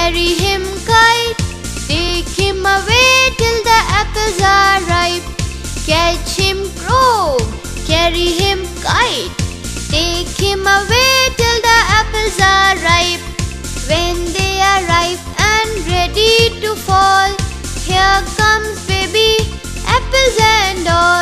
Carry him kite, take him away till the apples are ripe. Catch him crow, carry him kite, take him away till the apples are ripe. When they are ripe and ready to fall, here comes baby, apples and all.